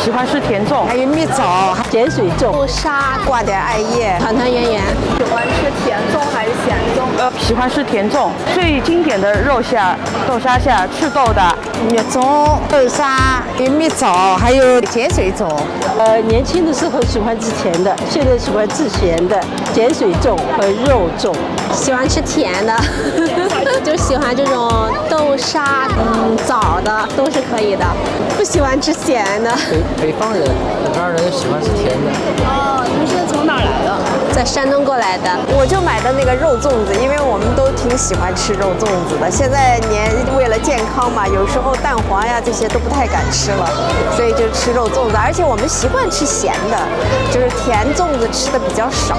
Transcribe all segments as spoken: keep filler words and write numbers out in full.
喜欢吃甜粽， 还有蜜枣、 碱水粽、 豆沙，挂点艾叶， 团团圆圆。 喜欢吃甜粽还是咸粽？ 呃，喜欢吃甜粽，最经典的肉馅、豆沙馅、赤豆的蜜粽、豆沙、有蜜枣，还有碱水粽。 呃，年轻的时候喜欢吃甜的，现在喜欢吃咸的，碱水粽和肉粽。 喜欢吃甜的，就喜欢这种豆沙、嗯枣的都是可以的，不喜欢吃咸的。 北北方人，北方人喜欢吃甜的。 哦，你们是从哪儿来的？ 在山东过来的。 我就买的那个肉粽子，因为我们都挺喜欢吃肉粽子的。现在年为了健康嘛，有时候蛋黄呀这些都不太敢吃了，所以就吃肉粽子。而且我们习惯吃咸的，就是甜粽子吃的比较少。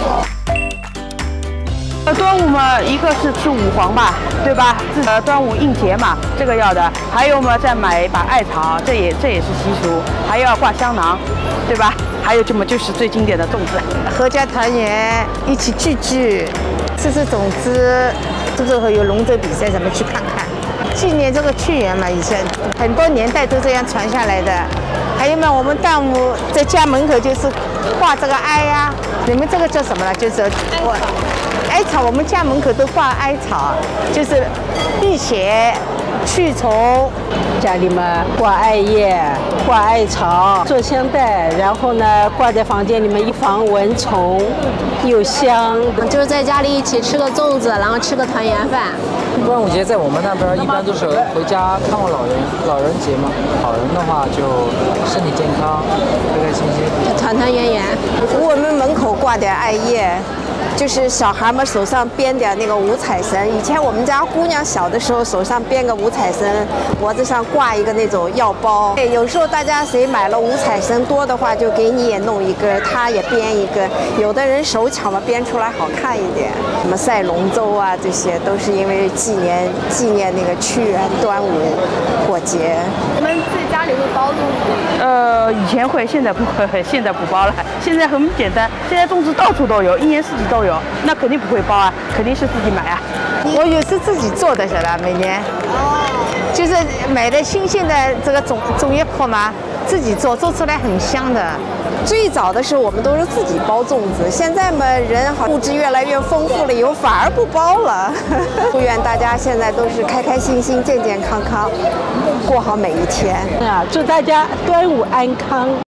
呃，端午嘛，一个是吃五黄吧，对吧？呃，端午应节嘛，这个要的。还有嘛，再买一把艾草，这也这也是习俗。还要挂香囊，对吧？还有这么就是最经典的粽子， 合家团圆，一起聚聚，吃吃粽子。这时候有龙舟比赛，咱们去看看，纪念这个屈原嘛，以前很多年代都这样传下来的。还有嘛，我们端午在家门口就是挂这个艾呀、啊，你们这个叫什么了？就是我。艾草，我们家门口都挂艾草，就是辟邪、去虫。 家里嘛挂艾叶、挂艾草，做香袋，然后呢挂在房间里面，以防蚊虫，又香。 就是在家里一起吃个粽子，然后吃个团圆饭。 端午节在我们那边一般都是回家看望老人，老人节嘛。老人的话就身体健康，开开心心， 团团圆圆。 我们门口挂点艾叶。就是小孩们手上编点那个五彩绳，以前我们家姑娘小的时候手上编个五彩绳，脖子上挂一个那种药包。对，有时候大家谁买了五彩绳多的话，就给你也弄一根，他也编一根。有的人手巧嘛，编出来好看一点。什么赛龙舟啊，这些都是因为纪念纪念那个屈原端午过节。 你们自己家里会包粽子吗？ 呃，以前会，现在不会，现在不包了。现在很简单，现在粽子到处都有，一年四季都有，那肯定不会包啊，肯定是自己买啊。 我有时自己做的，晓得每年。哦。就是买的新鲜的这个粽粽叶壳嘛，自己做，做出来很香的。 最早的时候我们都是自己包粽子，现在嘛人好物质越来越丰富了以后反而不包了。祝愿大家现在都是开开心心、健健康康，过好每一天。 啊，祝大家端午安康。